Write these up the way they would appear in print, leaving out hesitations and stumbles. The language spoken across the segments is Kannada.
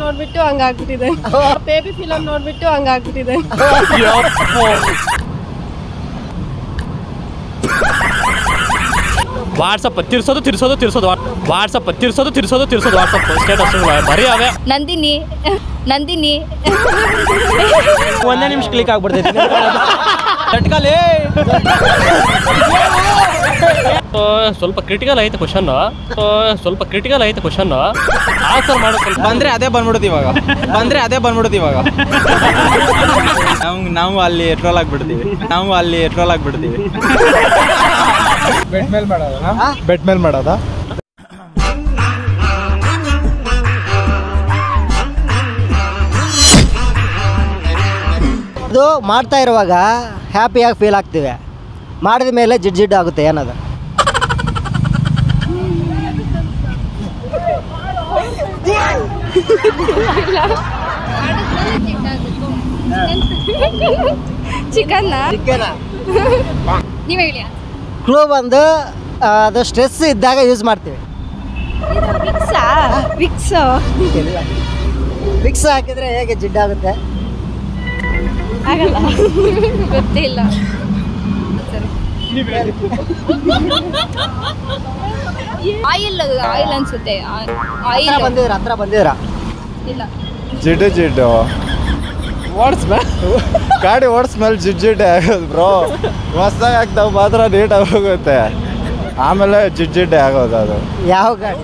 ನೋಡ್ಬಿಟ್ಟು ಹಂಗಾಗ್ಬಿಟ್ಟಿದೆ. ಬೇಬಿ ಫಿಲಮ್ ನೋಡ್ಬಿಟ್ಟು ಹಂಗಾಗ್ಬಿಟ್ಟಿದೆ. ವಾಟ್ಸಪ್ ತಿರ್ಸೋದು ವಾಟ್ಸಪ್ ಸ್ಟೇಟಸ್ ಬರೀ ಅವೇ. ನಂದಿನಿ ಒಂದೇ ನಿಮಿಷ ಕ್ಲಿಕ್ ಆಗ್ಬಿಡ್ತೈತಿ. ಸ್ವಲ್ಪ ಕ್ರಿಟಿಕಲ್ ಐತೆ ಕ್ವಶನ್, ಆನ್ಸರ್ ಮಾಡೋ ಸ್ವಲ್ಪ ಬಂದ್ರೆ ಅದೇ ಬಂದ್ಬಿಡುತ್ತೆ ಇವಾಗ. ನಾವು ಅಲ್ಲಿ ಟ್ರೋಲ್ ಆಗ್ಬಿಡ್ತೀವಿ. ಬೆಡ್ ಮೇಲ್ ಮಾಡೋದಾ? ಅದು ಮಾಡ್ತಾ ಇರುವಾಗ ಹ್ಯಾಪಿಯಾಗಿ ಫೀಲ್ ಆಗ್ತೀವಿ, ಮಾಡಿದ ಮೇಲೆ ಜಿಡ್ಡು ಆಗುತ್ತೆ. ಏನದು? ಚಿಕನ್ ನೀವ್ ಹೇಳಿ. ಕ್ಲೂ ಬಂದು ಅದು ಸ್ಟ್ರೆಸ್ ಇದ್ದಾಗ ಯೂಸ್ ಮಾಡ್ತೀವಿ. ವಿಕ್ಸ್ ಹಾಕಿದ್ರೆ ಹೇಗೆ ಜಿಡ್ಡಾಗುತ್ತೆ? ಆಗಲ್ಲ, ಗೊತ್ತಿಲ್ಲ. ಆಯಿಲ್ ಅನ್ಸುತ್ತೆ. ಹತ್ರ ಬಂದಿದ್ರ ಇಲ್ಲ. ಜಿಡ್ಡು ಗಾಡಿ ಓಡಿಸ್ಮೇಲೆ ಜಿಡ್ಡೆ ಆಗೋದು ಬ್ರೋ. ಹೊಸ್ದಾಗಿ ಹಾಕ್ದಾಗ ಮಾತ್ರ ನೀಟಾಗಿ ಹೋಗುತ್ತೆ, ಆಮೇಲೆ ಜಿಡ್ಡೆ ಆಗೋದು. ಅದು ಯಾವ ಗಾಡಿ?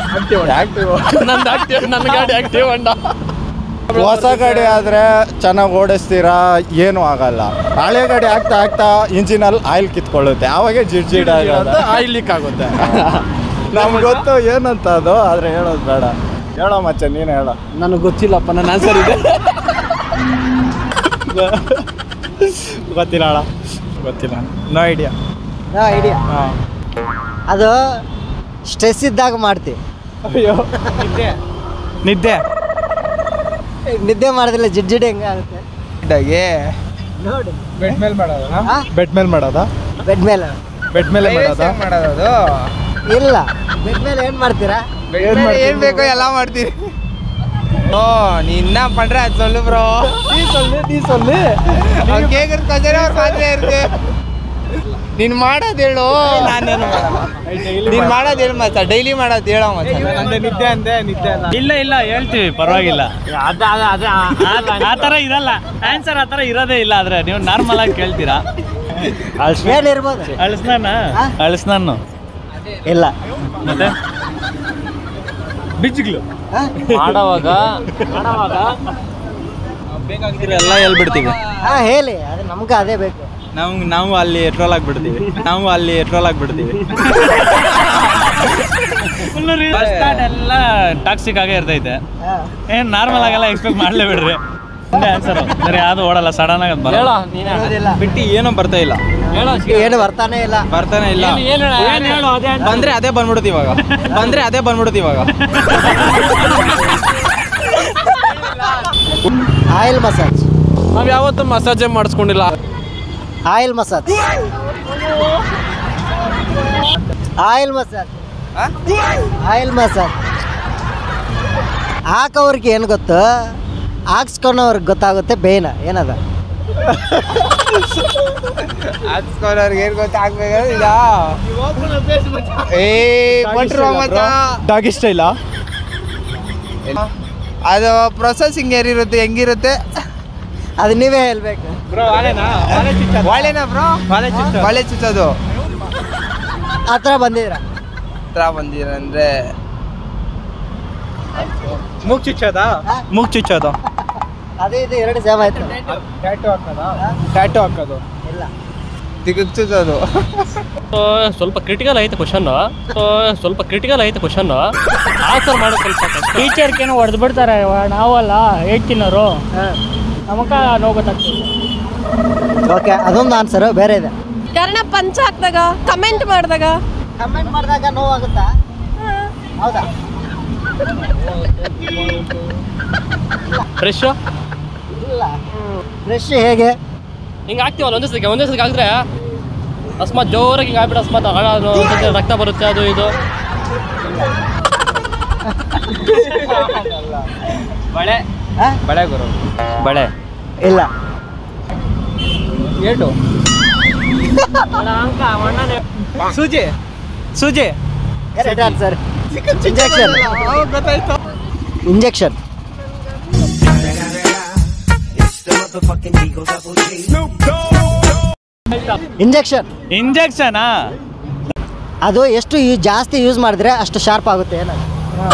ನನ್ನ ಗಾಡಿ ಆಕ್ಟಿವ್ ಹೊಂಡ. ಹೊಸ ಗಾಡಿ ಆದರೆ ಚೆನ್ನಾಗಿ ಓಡಿಸ್ತೀರಾ, ಏನೂ ಆಗಲ್ಲ. ಹಳೆ ಗಾಡಿ ಆಗ್ತಾ ಇಂಜಿನಲ್ಲಿ ಆಯಿಲ್ ಕಿತ್ಕೊಳ್ಳುತ್ತೆ, ಆವಾಗ ಜಿಡ್ ಆಗೋದು, ಆಯಿಲ್ ಲೀಕ್ ಆಗುತ್ತೆ. ನಮ್ಗೆ ಗೊತ್ತು ಏನಂತ ಅದು, ಆದರೆ ಹೇಳೋದು ಬೇಡ. ಹೇಳೋ ಮಚ್ಚ, ನೀನು ಹೇಳೋ. ನನಗೆ ಗೊತ್ತಿಲ್ಲಪ್ಪ, ನನ್ನ ಆನ್ಸರ್ ಇದೆ. ಗೊತ್ತಿಲ್ಲ. No idea. ಹಾಂ, ಅದು ಸ್ಟ್ರೆಸ್ ಇದ್ದಾಗ ಮಾಡ್ತೀವಿ. ಅಯ್ಯೋ, ನಿದ್ದೆ ಮಾಡಿದ್ರೆ ಜಿಡ್ಡು ಹೆಂಗೆ ಆಗುತ್ತೆ ನೋಡಿ. ಬೆಡ್ ಮೇಲ್ ಮಾಡೋದಾ? ಬೆಡ್ ಮೇಲೆ ಮಾಡೋದು ಇಲ್ಲ. ಬೆಡ್ ಮೇಲೆ ಏನು ಮಾಡ್ತೀರಾ? ಏನ್ ಬೇಕೋ ಎಲ್ಲ ಮಾಡ್ತೀರಿ. ಓ ನಿನ್ನ ಪಂಡ್ರೆ ಅದು ಸೊಲ್ಲು ಬ್ರೋ. ನೀ ಸೊಲ್ಲು ನೀನ್ ಮಾಡೋದು ಹೇಳು. ನಾನೇನು ನೀನ್ ಮಾಡೋದು ಹೇಳು ಮಚ್ಚ. ಡೈಲಿ ಮಾಡೋದು ಹೇಳೋ ಮಚ್ಚ. ನಿದ್ದೆ ಅಂದೆ. ಇಲ್ಲ ಹೇಳ್ತೀವಿ, ಪರವಾಗಿಲ್ಲ. ಆ ಥರ ಇರಲ್ಲ ಆನ್ಸರ್, ಆ ಥರ ಇರೋದೇ ಇಲ್ಲ. ಆದ್ರೆ ನೀವು ನಾರ್ಮಲ್ ಆಗಿ ಕೇಳ್ತೀರಾ. ಏನಿರ್ಬೋದು? ಅಳಿಸ್ನಾನು ಇಲ್ಲ. ಮತ್ತೆ ಬಿಜ್ಗಳು ಮಾಡೋವಾಗ ಬೇಕಾಗ್ತಿರೋ ಎಲ್ಲ ಹೇಳ್ಬಿಡ್ತೀವಿ. ಹಾಂ ಹೇಳಿ, ಅದು ನಮ್ಗೆ ಅದೇ ಬೇಕು. ನಾವು ಅಲ್ಲಿ ಟ್ರೋಲ್ ಆಗ್ಬಿಡ್ತೀವಿ. ಎಲ್ಲ ಟಾಕ್ಸಿಕ್ ಆಗೇ ಇರ್ತೈತೆ. ಏನ್ ನಾರ್ಮಲ್ ಆಗೆಲ್ಲ ಎಕ್ಸ್ಪೆಕ್ಟ್ ಮಾಡ್ಲೇ ಬಿಡ್ರಿ. ಆನ್ಸರ್ ಸರಿ, ಅದು ಓಡಲ್ಲ. ಸಡನ್ ಆಗಿ ಬಿಟ್ಟು ಏನೂ ಬರ್ತಾ ಇಲ್ಲ. ಏನು ಬರ್ತಾನೆ ಇಲ್ಲ. ಬಂದ್ರೆ ಅದೇ ಬಂದ್ಬಿಡುತ್ತೆ ಇವಾಗ. Oil massage. ನಾವ್ ಯಾವತ್ತೂ ಮಸಾಜೇ ಮಾಡಿಸ್ಕೊಂಡಿಲ್ಲ. ಆಯಿಲ್ ಮಸಾಜ್ ಹಾಕೋವ್ರಿಗೆ ಏನು ಗೊತ್ತು, ಹಾಕ್ಸ್ಕೊಳೋರ್ಗೆ ಗೊತ್ತಾಗುತ್ತೆ ಬೇನ ಏನದ. ಹಾಕ್ಸ್ಕೊಳ್ಳೋರ್ಗೆ ಏನು ಗೊತ್ತಾಗ್ಬೇಕು. ಡಾಗಿ ಸ್ಟೈಲಾ? ಅದು ಪ್ರೊಸೆಸಿಂಗ್ ಹೆಂಗಿರುತ್ತೆ ಅದು ನೀವೇ ಹೇಳ್ಬೇಕು. ಬಾಳೆನಾ ಬ್ರೋ? ಬಾಳೆ ಚುಚ್ಚೋದು. ಹತ್ರ ಬಂದಿದ್ರ? ಬಂದಿರಂದ್ರೆ ಮೂಗ್ ಚುಚ್ಚೋದು. ಅದೇ ಇದು ಎರಡು ಸೇಮ್ ಆಯ್ತು. ಟ್ಯಾಟು ಹಾಕೋದು ಇಲ್ಲ. ದಿಗಕ್ ಚುಚ್ಚೋದು. ಸ್ವಲ್ಪ ಕ್ರಿಟಿಕಲ್ ಐತೆ ಕ್ವಶನ್, ಆನ್ಸರ್ ಮಾಡೋ ಸ್ವಲ್ಪ ಟೀಚರ್ಗೇನೋ ಹೊಡೆದು ಬಿಡ್ತಾರೆ. ನಾವಲ್ಲ ಹೇಳ್ತೀನವರು, ನಮಗ ನೋವು ಗೊತ್ತಾಗ್ತದೆ. ಓಕೆ, ಅದೊಂದು ಆನ್ಸರು ಬೇರೆ ಇದೆ. ಯಾರನ್ನ ಪಂಚ ಹಾಕಿದಾಗ, ಕಮೆಂಟ್ ಮಾಡಿದಾಗ ನೋವಾಗುತ್ತಾ? ಹೌದಾ? ಫ್ರೆಶ್ ಇಲ್ಲ. ಫ್ರೆಶ್ ಹೇಗೆ ಹಿಂಗೆ ಆಗ್ತೀವಲ್ಲ, ಒಂದೇ ಸತಿ ಆಗಿದ್ರೆ ಅಸ್ಮಾತ್ ಜೋರಾಗಿ ಹಿಂಗೆ ಆಗ್ಬಿಟ್ಟು ಅಸ್ಮಾತ್ ರಕ್ತ ಬರುತ್ತೆ, ಅದು ಇದು. ಬಳೆ ಆ? ಬಳೆ ಗುರು ಬಳೆ ಇಲ್ಲ ಏಟು ಸೂಜಿ ಸೂಜಿ ಕರೆಕ್ಟ್ ಆನ್ಸರ್ ಇಂಜೆಕ್ಷನ್ ಗೊತ್ತಾಯ್ತು. ಇಂಜೆಕ್ಷನ್ ಇಂಜೆಕ್ಷನ್ ಇಂಜೆಕ್ಷನಾ ಅದು ಎಷ್ಟು ಜಾಸ್ತಿ ಯೂಸ್ ಮಾಡಿದ್ರೆ ಅಷ್ಟು ಶಾರ್ಪ್ ಆಗುತ್ತೆ ಏನದು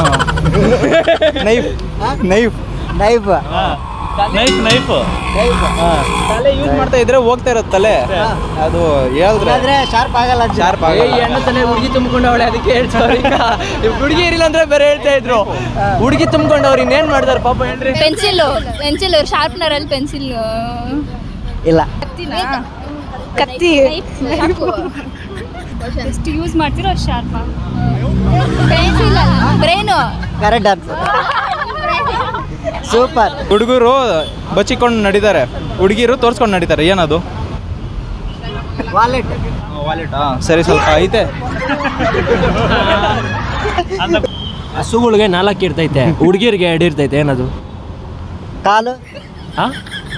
knife knife knife knife knife ತಲೆ ಯೂಸ್ ಮಾಡ್ತಾ ಇದ್ರೆ ಹೋಗ್ತಾ ಇರೋದು ತಲೆ ಅದು ಹೇಳಿದ್ರೆ ಆದ್ರೆ ಶಾರ್ಪ್ ಆಗಲ್ಲ ಶಾರ್ಪ್ ಹೆಣ್ಣು ತಲೆ ಹುಡುಗಿ ತುಂಬಿಕೊಂಡವಳೆ ಅದಕ್ಕೆ ಹೇಳ್ತಾರೆ ಹುಡುಗಿ ಇರಿಲ್ಲ ಅಂದ್ರೆ ಬೇರೆ ಹೇಳ್ತಾ ಇದ್ರು ಹುಡುಗಿ ತುಂಬಿಕೊಂಡವ್ರು ಇನ್ನೇನ್ ಮಾಡ್ತಾರೆ ಪಾಪ ಹೇಳ್ರಿ ಪೆನ್ಸಿಲ್ ಶಾರ್ಪ್ನರ್ ಅಲ್ಲಿ ಪೆನ್ಸಿಲ್ ಇಲ್ಲ ಕತ್ತಿ ಎಷ್ಟು ಯೂಸ್ ಮಾಡ್ತೀರೋ ಅಷ್ಟು sharp pencil brain correct answer super ಹುಡುಗರು ಬಚ್ಚಿಕೊಂಡು ನಡೀತಾರೆ, ಹುಡುಗಿರು ತೋರ್ಸ್ಕೊಂಡು ನಡೀತಾರೆ. ಏನದು? ವಾಲೆಟ್ ವಾಲೆಟಾ? ಸರಿ, ಸ್ವಲ್ಪ ಐತೆ. ಹಸುಗಳಿಗೆ 4 ಇರ್ತೈತೆ, ಹುಡುಗಿರಿಗೆ 2 ಇರ್ತೈತೆ. ಏನದು? ಕಾಲು ಹಾಂ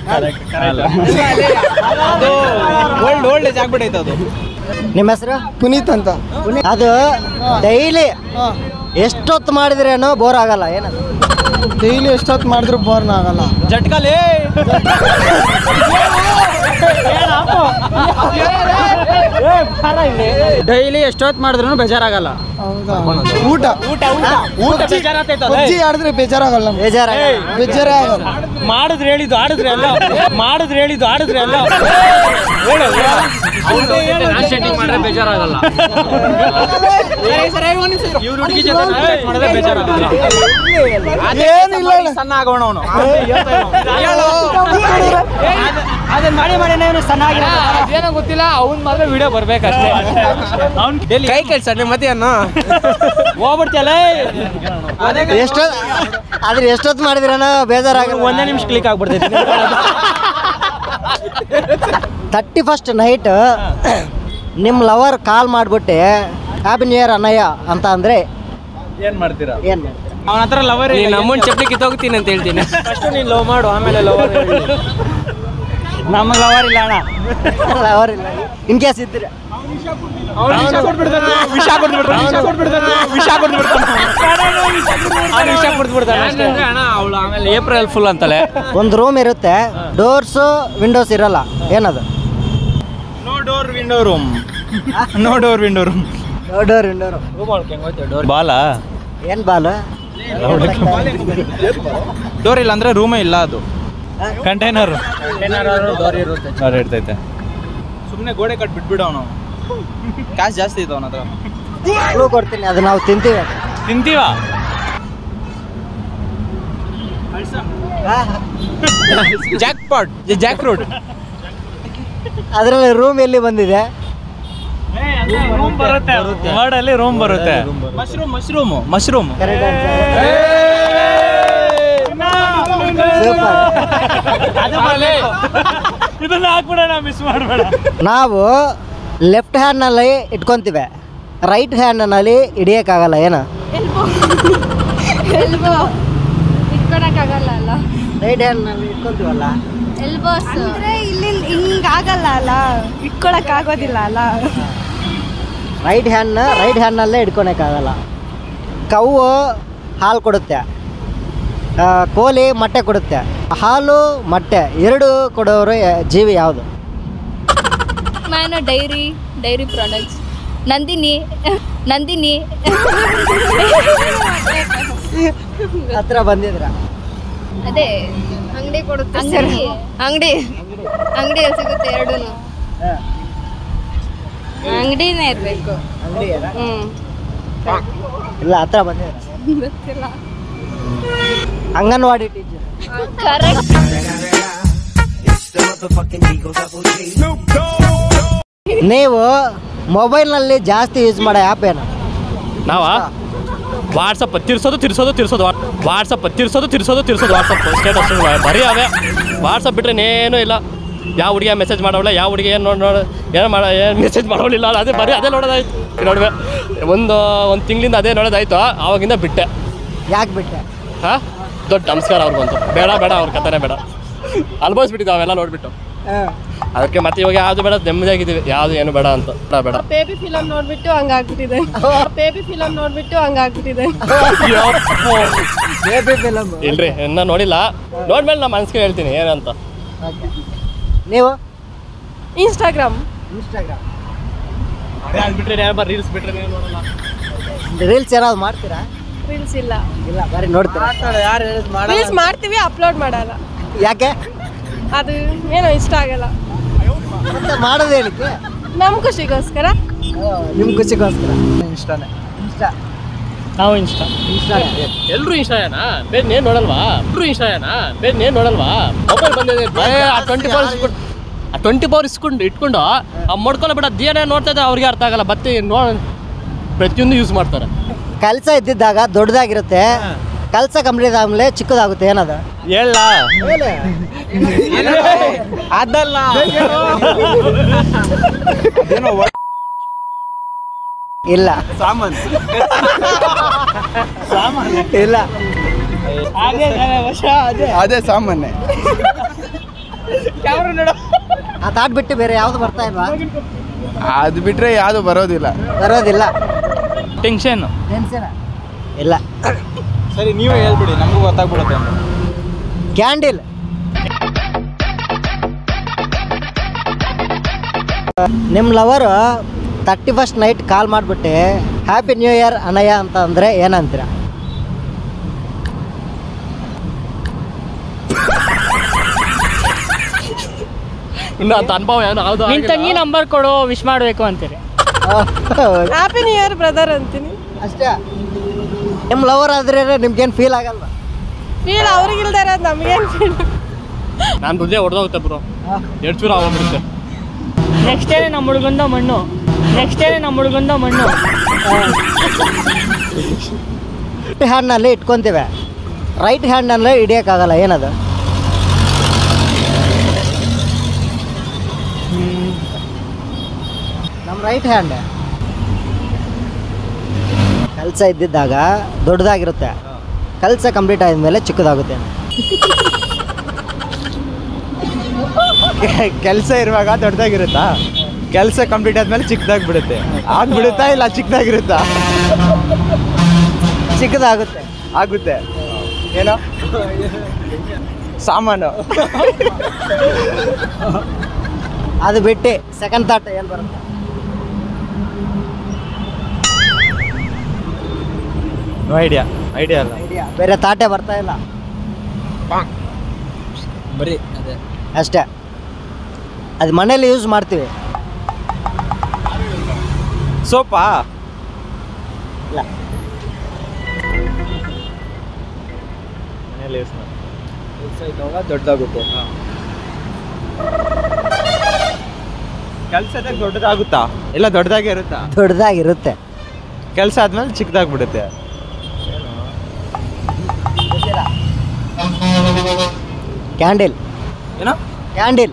ಅದು ಓಲ್ಡ್ ಏಜ್ ಆಗ್ಬಿಟ್ಟೈತೆ ಅದು. ನಿಮ್ಮ ಹೆಸರು? ಪುನೀತ್ ಅಂತ. ಅದು ಡೈಲಿ ಎಷ್ಟೊತ್ತು ಮಾಡಿದ್ರೇನೋ ಬೋರ್ ಆಗಲ್ಲ. ಏನದು? ಡೈಲಿ ಎಷ್ಟೊತ್ತು ಮಾಡಿದ್ರು ಬೋರ್ನ ಆಗಲ್ಲ. ಜಟ್ಕಲೇ ಡೈಲಿ ಎಷ್ಟೊತ್ತು ಮಾಡಿದ್ರು ಬೇಜಾರಾಗಲ್ಲ. ಊಟ ಪಬ್ಜಿ ಆಡಿದ್ರೆ ಬೇಜಾರಾಗಲ್ಲ. ಬೇಜಾರೇ ಆಗಲ್ಲ. ಮಾಡಿದ್ರೆ ಹೇಳಿದ್ದು ಆಡಿದ್ರೆ ಅಲ್ಲ, ಮಾಡಿದ್ರೆ ಹೇಳಿದ್ದು ಆಡಿದ್ರೆ ಅಲ್ಲ. ಮಾಡಿದ್ರೆ ಬೇಜಾರಾಗಲ್ಲ. ಇವ್ರ ಹುಡುಗಿ ಜೊತೆ ಮಾಡಿದ್ರೆ ಬೇಜಾರಾಗಲ್ಲ. ಏನಿಲ್ಲ ಸಣ್ಣ ಆಗೋಣ ಅವನು. ಅದನ್ನ ಮಾಡಿ ಏನು ಚೆನ್ನಾಗಿ ಏನೋ ಗೊತ್ತಿಲ್ಲ. ಅವ್ನ್ ಮಾತ್ರ ವಿಡಿಯೋ ಬರ್ಬೇಕಷ್ಟೇ. ಅವ್ನ್ ಕೈ ಕೆಲ್ಸ ಮತ್ತೆ ಅನ್ನ ಹೋಗ್ಬಿಡ್ತಿಯಲ್ಲ. ಆದ್ರೆ ಎಷ್ಟೊತ್ತು ಮಾಡಿದ್ರೇನೋ ಬೇಜಾರಾಗಲ್ಲ. 1 ನಿಮಿಷ ಕ್ಲಿಕ್ ಆಗ್ಬಿಡ್ತೈತಿ. 31st ನೈಟ್ ನಿಮ್ಮ ಲವರ್ ಕಾಲ್ ಮಾಡ್ಬಿಟ್ಟು ಹ್ಯಾಪಿ ನ್ಯೂ ಇಯರ್ ಅಣ್ಣಯ್ಯ ಅಂತ ಅಂದ್ರೆ ಏನ್ ಮಾಡ್ತೀರಾ? ಏನ್ ಅವನ ಹತ್ರ ಲವರ್ ನೀನು ನಮ್ಮನ್ನ ಚಪ್ಪಲಿ ಕಿತ್ತೋಗ್ತೀನಿ ಅಂತ ಹೇಳ್ತೀನಿ. ಫಸ್ಟ್ ನೀನು ಲವ್ ಮಾಡು, ಆಮೇಲೆ ಲವರ್ ನಮ್ಮ ಲವರ್ ಇಲ್ಲ ಅಣ್ಣ. ಲವರ್ ಇಲ್ಲ ಇನ್ ಕೇಸ್ ಇದ್ರೆ ವಿಷ ಕೊಟ್ಬಿಡ್ತಾನೆ ಅಷ್ಟೇ ಅಣ್ಣ. ಅವಳು ಆಮೇಲೆ ಏಪ್ರಿಲ್ ಫುಲ್ ಅಂತಲೇ. ಒಂದು ರೂಮ್ ಇರುತ್ತೆ, ಡೋರ್ಸು ವಿಂಡೋಸ್ ಇರಲ್ಲ. ಏನದು? No door window room. No door window room. Door window room. ಬಾಲ ಏನ್ ಬಾಲು? ಡೋರ್ ಇಲ್ಲ ಅಂದ್ರೆ ರೂಮೇ ಇಲ್ಲ. ಅದು ಕಂಟೈನರ್ ಡೋರ್ ಇರುತ್ತೆ. ಇರ್ತೈತೆ. ಸುಮ್ಮನೆ ಗೋಡೆ ಕಟ್ ಬಿಟ್ಬಿಡು ಅವನು. ಕಾಸು ಜಾಸ್ತಿ ಇದೆ ಅವನ ಹತ್ರ. ಕ್ಲೂ ಕೊಡ್ತೀನಿ, ಅದು ನಾವು ತಿಂತೀವಿ. ತಿಂತೀವ? Jackpot, jackfruit. ಅದರಲ್ಲಿ ರೂಮ್ ಎಲ್ಲಿ ಬಂದಿದೆ? ರೂಮ್ ಬರುತ್ತೆ, ವರ್ಡಲ್ಲಿ ರೂಮ್ ಬರುತ್ತೆ. Mushroom mushroom mushroom. ಸೂಪರ್. ಇದನ್ನ ಹಾಕ್ಬಿಡೋಣ, ಮಿಸ್ ಮಾಡಬೇಡ. ನಾವು ಲೆಫ್ಟ್ ಹ್ಯಾಂಡ್ನಲ್ಲಿ ಇಟ್ಕೊಂತೀವಿ, ರೈಟ್ ಹ್ಯಾಂಡ್ನಲ್ಲಿ ಹಿಡಿಯೋಕ್ಕಾಗಲ್ಲ. ಏನು? ಎಲ್ಬೋ ಇಟ್ಕೊಳಕ್ಕಾಗಲ್ಲ ಅಲ್ಲ. ರೈಟ್ ಹ್ಯಾಂಡ್ನಲ್ಲಿ ಇಟ್ಕೊಂತೀವಲ್ಲ. ಎಲ್ಬೋಸ್ ಅಂದ್ರೆ ಇಲ್ಲಿ ಹಿಂಗಾಗಲ್ಲ ಅಲ್ಲ, ಇಟ್ಕೊಳಕ್ ಆಗೋದಿಲ್ಲ ಅಲ್ಲ. ರೈಟ್ ಹ್ಯಾಂಡ್ನಲ್ಲೇ ಹಿಡ್ಕೊಳಕ್ಕಾಗಲ್ಲ. ಕವ್ವು ಹಾಲು ಕೊಡುತ್ತೆ, ಕೋಳಿ ಮೊಟ್ಟೆ ಕೊಡುತ್ತೆ. ಹಾಲು ಮೊಟ್ಟೆ ಎರಡು ಕೊಡೋರು ಜೀವಿ ಯಾವುದು? Man dairy products. ನಂದಿನಿ ಹತ್ರ ಬಂದಿದ್ರ? ಅದೇ ಅಂಗಡಿ ಕೊಡುತ್ತೆ. ಅಂಗಡಿಯಲ್ಲಿ ಸಿಗುತ್ತೆ ಎರಡೂ. ಅಂಗಡಿನೇ ಇರಬೇಕು. ಇಲ್ಲ, ಹತ್ರ ಬಂದಿದ್ರ? ಗೊತ್ತಿಲ್ಲ. ಅಂಗನವಾಡಿ ಟೀಚರ್. ಕರೆಕ್ಟ್. ನೀವು ಮೊಬೈಲ್ನಲ್ಲಿ ಜಾಸ್ತಿ ಯೂಸ್ ಮಾಡೋ ಆ್ಯಪ್ ಏನು? ನಾವಾ ವಾಟ್ಸಪ್ ತಿರ್ಸೋದು ವಾಟ್ಸಪ್ ವಾಟ್ಸಪ್ ಸ್ಟೇಟಸ್ ಬರೀ ಅವೇ. ವಾಟ್ಸಪ್ ಬಿಟ್ಟರೆ ಇನ್ನೇನೂ ಇಲ್ಲ. ಯಾವ ಹುಡುಗಿಯ ಮೆಸೇಜ್ ಮಾಡೋಲ್ಲ, ಯಾವ ಹುಡುಗಿ ಏನು ಏನು ಮೆಸೇಜ್ ಮಾಡೋಳಿಲ್ಲ. ಅದೇ ಬರೀ ಅದೇ ನೋಡೋದಾಯ್ತು. ನೋಡುವೆ ಒಂದು ತಿಂಗಳಿಂದ ಅದೇ ನೋಡೋದಾಯ್ತು. ಆವಾಗಿಂದ ಬಿಟ್ಟೆ. ಯಾಕೆ ಬಿಟ್ಟೆ? ಹಾಂ, ದೊಡ್ಡ ನಮಸ್ಕಾರ ಅವ್ರಿಗಂತೂ. ಬೇಡ ಅವ್ರ ಕಥೆನೇ ಬೇಡ, ಅಲ್ಬೋಸ್ಬಿಟ್ಟಿದ್ದು ಅವೆಲ್ಲ ನೋಡ್ಬಿಟ್ಟು. ಅದಕ್ಕೆ ಮತ್ತೆ ಇವಾಗ ಯಾವ್ದು ಬೇಡ, ನೆಮ್ಮದಿಯಾಗಿದ್ದೀವಿ, ಯಾವ್ದು ಏನು ಬೇಡ ಅಂತ. ಬೇಡ ಬೇಬಿ ಫಿಲಮ್ ನೋಡ್ಬಿಟ್ಟು ಹಂಗಾಗ್ಬಿಟ್ಟಿದೆ. ಬೇಬಿ ಫಿಲಮ್ ನೋಡ್ಬಿಟ್ಟು ಹಂಗಾಗ್ಬಿಟ್ಟಿದೆ. ಬೇಬಿ ಫಿಲಮ್ ಇಲ್ರಿ, ಇನ್ನ ನೋಡಿಲ್ಲ. ನೋಡ್ಮೇಲೆ ನಮ್ಮ ಮನ್ಸಿಗೆ ಹೇಳ್ತೀನಿ ಏನಂತ. ನೀವು ಇನ್ಸ್ಟಾಗ್ರಾಮ್ ರೀಲ್ಸ್ ಬಿಟ್ರೆ ನೋಡಲ್ಲ. ರೀಲ್ಸ್ ಏನಾದ್ರು ಮಾಡ್ತೀರಾ? ರೀಲ್ಸ್ ಇಲ್ಲ. ಇಲ್ಲ, ಬರೀ ನೋಡ್ತೀರಾ? ಯಾರು ಹೇಳಿದ್ ಮಾಡ ರೀಲ್ಸ್ ಮಾಡ್ತೀವಿ, ಅಪ್ಲೋಡ್ ಮಾಡಲ್ಲ. ಯಾಕೆ? ಅದು ಏನೋ ಇಷ್ಟ ಆಗಲ್ಲ. ಮತ್ತೆ ಮಾಡೋದು ಏನಕ್ಕೆ? ನಮ್ಮ ಖುಷಿಗೋಸ್ಕರ. ನಿಮ್ಮ ಖುಷಿಗೋಸ್ಕರ. ಇಷ್ಟನೇ. ಇಷ್ಟ ನಾವು ಇಷ್ಟ ಎಲ್ರು ಇನ್ಸ್ಟಾಯನಾ ಬೇರೆ ನೇನು ನೋಡಲ್ವಾ? ಮೊಬೈಲ್ ಬಂದಿದೆ, 24 ಇಟ್ಕೊಂಡು ಆ ಮಡ್ಕೊಳ್ಳೋ ಬಿಡ ದೇನೇ ನೋಡ್ತಾ ಇದ್ದ ಅವ್ರಿಗೆ ಅರ್ಥ ಆಗಲ್ಲ. ಮತ್ತೆ ಪ್ರತಿಯೊಂದು ಯೂಸ್ ಮಾಡ್ತಾರೆ. ಕೆಲಸ ಇದ್ದಿದ್ದಾಗ ದೊಡ್ಡದಾಗಿರುತ್ತೆ, ಕೆಲಸ ಕಂಪ್ಲೀಟ್ ಆದ್ಮೇಲೆ ಚಿಕ್ಕದಾಗುತ್ತೆ. ಏನದ ಹೇಳ ಅದಲ್ಲ ಇಲ್ಲ ಸಾಮಾನ್ ಇಲ್ಲ, ಅದೇ ಸಾಮಾನ್ಯ. ಆ ತಾಟ್ ಬಿಟ್ಟು ಬೇರೆ ಯಾವ್ದು ಬರ್ತಾ ಇಲ್ವಾ? ಅದು ಬಿಟ್ರೆ ಯಾವುದು ಬರೋದಿಲ್ಲ. ಬರೋದಿಲ್ಲ. ಟೆನ್ಷನ್ ಟೆನ್ಷನ್ ಇಲ್ಲ. ಸರಿ, ನೀವೇ ಹೇಳ್ಬಿಡಿ, ನಮಗೂ ಗೊತ್ತಾಗ್ಬಿಡುತ್ತೆ. ಕ್ಯಾಂಡಿಲ್. ನಿಮ್ಮ ಲವರು 31st ನೈಟ್ ಕಾಲ್ ಮಾಡಿಬಿಟ್ಟು ಹ್ಯಾಪಿ ನ್ಯೂ ಇಯರ್ ಅನಯ್ಯ ಅಂತ ಅಂದರೆ ಏನಂತೀರ? ಇನ್ನು ಅಂತ ಅನುಭವ ಏನು ಯಾವುದು ನಿನ್ನ ತಂಗಿ ನಂಬರ್ ಕೊಡು, ವಿಶ್ ಮಾಡಬೇಕು ಅಂತೀರಿ. ಹ್ಯಾಪಿ ನ್ಯೂ ಇಯರ್ ಬ್ರದರ್ ಅಂತೀನಿ ಅಷ್ಟೇ. ನಿಮ್ಮ ಲವರ್ ಆದ್ರೆ ನಿಮ್ಗೇನು ಫೀಲ್ ಆಗಲ್ವ? ಫೀಲ್ ಅವ್ರಿಗಿಲ್ದೇ ಇರೋದು ನಮಗೇನು ಫೀಲ್. ನಾನು ಹೃದಯ ಹೊಡೆದೋಗುತ್ತೆ ಬ್ರೋ, ಎರಡು ಚೂರು ಆಗೋಗ್ಬಿಡುತ್ತೆ. ನೆಕ್ಸ್ಟ್ ಡೇ ನಮ್ಮ ಹುಡುಗಂದ ಮಣ್ಣು. ಲೆಫ್ಟ್ ಹ್ಯಾಂಡ್ನಲ್ಲಿ ಇಟ್ಕೊತೀವಿ, ರೈಟ್ ಹ್ಯಾಂಡ್ನಲ್ಲಿ ಹಿಡಿಯೋಕ್ಕಾಗಲ್ಲ. ಏನದು? ನಮ್ಮ ರೈಟ್ ಹ್ಯಾಂಡ್ ಕೆಲಸ ಇದ್ದಿದ್ದಾಗ ದೊಡ್ಡದಾಗಿರುತ್ತೆ, ಕೆಲಸ ಕಂಪ್ಲೀಟ್ ಆದಮೇಲೆ ಚಿಕ್ಕದಾಗುತ್ತೆ. ಕೆಲಸ ಇರುವಾಗ ದೊಡ್ಡದಾಗಿರುತ್ತಾ, ಕೆಲಸ ಕಂಪ್ಲೀಟ್ ಆದ್ಮೇಲೆ ಚಿಕ್ಕದಾಗಿ ಬಿಡುತ್ತೆ. ಆಗ್ಬಿಡುತ್ತಾ ಇಲ್ಲ ಚಿಕ್ಕದಾಗಿರುತ್ತಾ? ಚಿಕ್ಕದಾಗುತ್ತೆ. ಆಗುತ್ತೆ. ಏನೋ ಸಾಮಾನು. ಅದು ಬಿಟ್ಟು ಸೆಕೆಂಡ್ ಥಾಟ್ ಏನು ಬರುತ್ತೆ? ಐಡಿಯಾ ಅಲ್ಲ. ಬೇರೆ ತಾಟೆ ಬರ್ತಾ ಇಲ್ಲ, ಬರೀ ಅದೇ ಅಷ್ಟೇ. ಅದು ಮನೇಲಿ ಯೂಸ್ ಮಾಡ್ತೀವಿ. ಸೋಪಾ? ಇಲ್ಲ, ಮನೇಲಿ ಯೂಸ್ ಮಾಡಿ. ದೊಡ್ಡದಾಗುತ್ತೆ. ಕೆಲಸದಾಗ ದೊಡ್ಡದಾಗುತ್ತಾ ಇಲ್ಲ ದೊಡ್ಡದಾಗೇ ಇರುತ್ತಾ? ದೊಡ್ಡದಾಗಿರುತ್ತೆ. ಕೆಲಸ ಆದ್ಮೇಲೆ ಚಿಕ್ಕದಾಗ್ಬಿಡುತ್ತೆ. ಕ್ಯಾಂಡಿಲ್. ಏನೋ ಕ್ಯಾಂಡಿಲ್.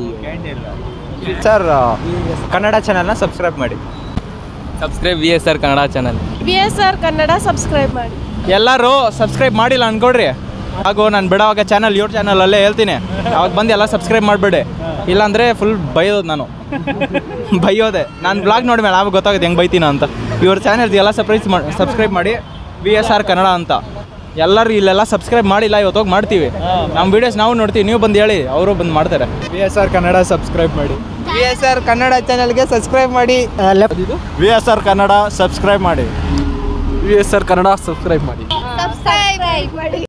ಸರ್, ಕನ್ನಡ ಚಾನಲ್ನ ಸಬ್ಸ್ಕ್ರೈಬ್ ಮಾಡಿ. VSR Kannada channel. VSR Kannada subscribe ಮಾಡಿ. ಎಲ್ಲರೂ ಸಬ್ಸ್ಕ್ರೈಬ್ ಮಾಡಿಲ್ಲ ಅನ್ಕೊಡ್ರಿ. ಹಾಗೂ ನಾನು ಬಿಡೋವಾಗ ಚಾನಲ್ ಇವ್ರ ಚಾನಲಲ್ಲೇ ಹೇಳ್ತೀನಿ, ಅವಾಗ ಬಂದು ಎಲ್ಲ ಸಬ್ಸ್ಕ್ರೈಬ್ ಮಾಡಿಬಿಡಿ. ಇಲ್ಲಾಂದರೆ ಫುಲ್ ಬೈಯೋದು ನಾನು. ಬೈಯೋದೆ ನಾನು ಬ್ಲಾಗ್ ನೋಡಿದ್ಮೇಲೆ ಆವಾಗ ಗೊತ್ತಾಗುತ್ತೆ ಹೆಂಗೆ ಬೈತೀನ ಅಂತ. ಇವ್ರ ಚಾನಲ್ದು ಎಲ್ಲ ಸಬ್ಸ್ಕ್ರೈಬ್ ಮಾಡಿ, VSR ಕನ್ನಡ ಅಂತ. ಎಲ್ಲರೂ ಇಲ್ಲೆಲ್ಲ ಸಬ್ಸ್ಕ್ರೈಬ್ ಮಾಡಿಲ್ಲ, ಇವತ್ತು ಹೋಗಿ ಮಾಡ್ತೀವಿ. ನಮ್ಮ ವೀಡಿಯೋಸ್ ನಾವು ನೋಡ್ತೀವಿ, ನೀವು ಬಂದು ಹೇಳಿ, ಅವರು ಬಂದು ಮಾಡ್ತಾರೆ. VSR ಕನ್ನಡ ಸಬ್ಸ್ಕ್ರೈಬ್ ಮಾಡಿ. VSR ಕನ್ನಡ ಚಾನಲ್ಗೆ ಸಬ್ಸ್ಕ್ರೈಬ್ ಮಾಡಿ. VSR ಕನ್ನಡ ಸಬ್ಸ್ಕ್ರೈಬ್ ಮಾಡಿ. VSR ಕನ್ನಡ ಸಬ್ಸ್ಕ್ರೈಬ್ ಮಾಡಿ. ಸಬ್ಸ್ಕ್ರೈಬ್ ಮಾಡಿ.